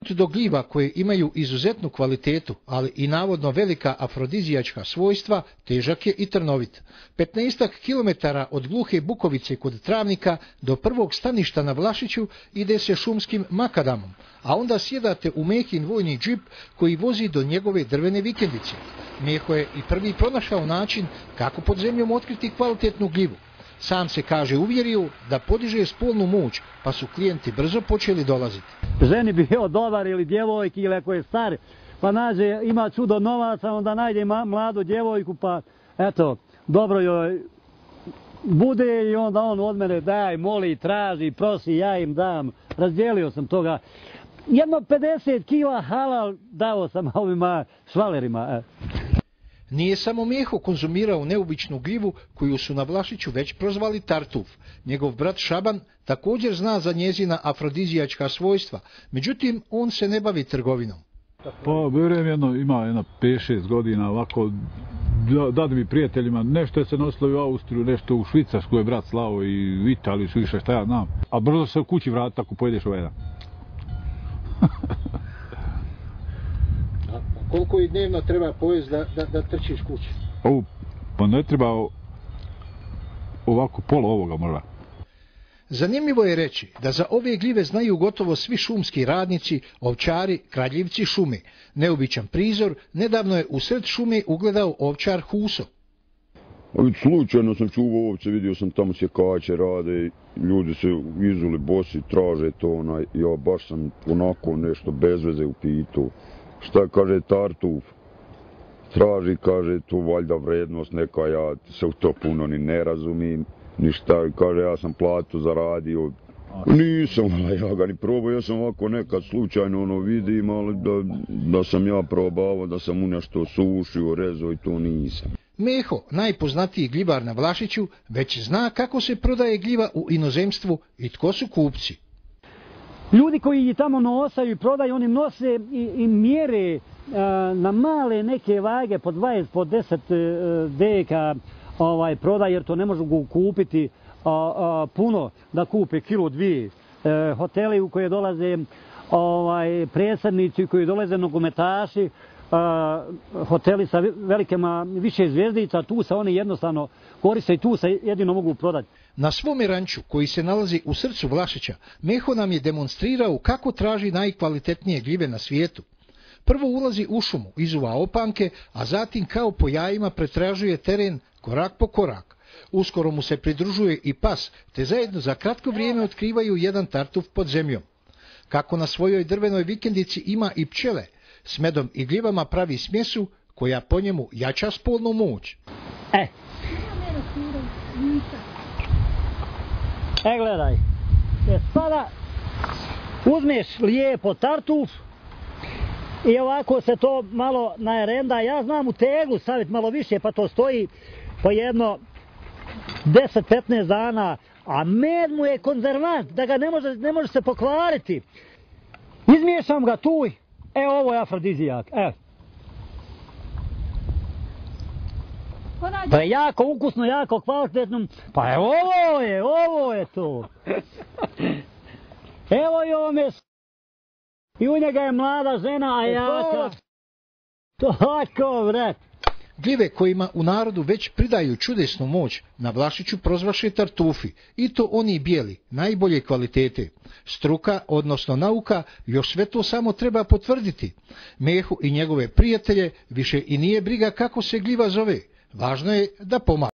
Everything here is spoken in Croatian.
Do gljiva koje imaju izuzetnu kvalitetu, ali i navodno velika afrodizijačka svojstva, težak je i trnovit. 15 kilometara od Gluhe Bukovice kod Travnika do prvog staništa na Vlašiću ide se šumskim makadamom, a onda sjedate u Mehin vojni džip koji vozi do njegove drvene vikendice. Meho je i prvi pronašao način kako pod zemljom otkriti kvalitetnu gljivu. Sam se, kaže, uvjerio da podiže spolnu moć, pa su klijenti brzo počeli dolaziti. Ženi bi bio dobar ili djevojki ili ako je star, pa nađe, ima čudo novaca, onda najde mladu djevojku, pa eto, dobro joj bude i onda on od mene daj, moli, traži, prosi, ja im dam. Razdijelio sam toga. Jedno 50 kila halal dao sam ovima švalerima. Nije samo Meho konzumirao neobičnu gljivu koju su na Vlašiću već prozvali tartuf. Njegov brat Šaban također zna za njezina afrodizijačka svojstva, međutim on se ne bavi trgovinom. Pa vjerujem ima 5-6 godina ovako, dade mi prijateljima, nešto je se nosilo u Austriju, nešto u Švicarsku je brat slao i u Italiju, više šta ja znam. A brzo se u kući vrati ako pojedeš ovaj jedan. Koliko i dnevno treba pojesti da trčiš kući? Pa ne treba ovako pola ovoga možda. Zanimljivo je reći da za ove gljive znaju gotovo svi šumski radnici, ovčari, kradljivci šume. Neobičan prizor nedavno je u sred šume ugledao ovčar Huso. Slučajno sam čuvao ovce, vidio sam tamo sjekače rade, ljudi se izuli bosi, traže to, ja baš sam onako nešto bez veze upitao. Šta kaže tartuf? Traži, kaže, tu valjda vrednost neka, ja se u to puno ni ne razumim, ništa, kaže, ja sam platu zaradio. Nisam, ja ga ni probao, ja sam ovako nekad slučajno vidim, ali da sam ja probao, da sam u nešto sušio, rezao i to nisam. Meho, najpoznatiji gljivar na Vlašiću, već zna kako se prodaje gljiva u inozemstvu i tko su kupci. Ljudi koji tamo nosaju i prodaju, oni nose i mjere na male neke vage po 20, po 10 deka prodaju, jer to ne možu kupiti puno da kupe kilo dvije. Hoteli u koje dolaze predsjednici, u koje dolaze nogometaši, hoteli sa velikima više zvijezdica, tu se oni jednostavno koriste i tu se jedino mogu prodati. Na svome ranču, koji se nalazi u srcu Vlašića, Meho nam je demonstrirao kako traži najkvalitetnije gljive na svijetu. Prvo ulazi u šumu, izuva opanke, a zatim kao po jajima pretražuje teren korak po korak. Uskoro mu se pridružuje i pas, te zajedno za kratko vrijeme otkrivaju jedan tartuf pod zemljom. Kako na svojoj drvenoj vikendici ima i pčele, s medom i gljivama pravi smjesu koja po njemu jača spolnu moć. Gledaj, sada uzmeš lijepo tartuf i ovako se to malo najerenda. Ja znam u teglu staviti malo više, pa to stoji po jedno 10-15 dana, a med mu je konzervant, da ga ne može se pokvariti. Izmiješam ga tu, ovo je afrodizijak, Pa je jako ukusno, jako kvalitetno, pa ovo je to. Evo i ovome i u njega je mlada žena, a jaka. Tako, brat. Gljive kojima u narodu već pridaju čudesnu moć na Vlašiću prozvaše tartufi, i to oni bijeli, najbolje kvalitete. Struka, odnosno nauka, još sve to samo treba potvrditi. Mehu i njegove prijatelje više i nije briga kako se gljiva zove. Važno je da pomaže.